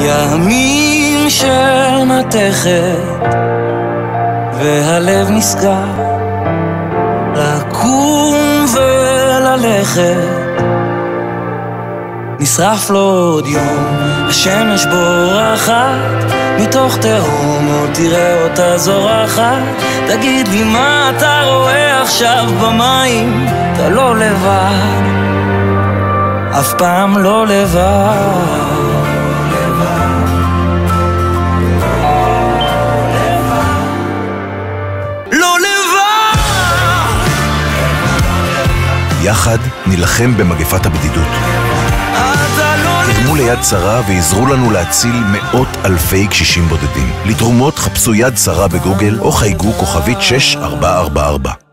ימים של מתכת והלב נסגר לקום וללכת. נשרף לו עוד יום, השמש בורחת מתוך תהום, עוד תראה אותה זורחת. תגיד לי מה אתה רואה עכשיו במים, אתה לא לבד, אף פעם לא לבד. יחד נילחם במגפת הבדידות. תרמו ליד שרה ועזרו לנו להציל מאות אלפי קשישים בודדים. לתרומות חפשו יד שרה בגוגל או חייגו כוכבית 6444.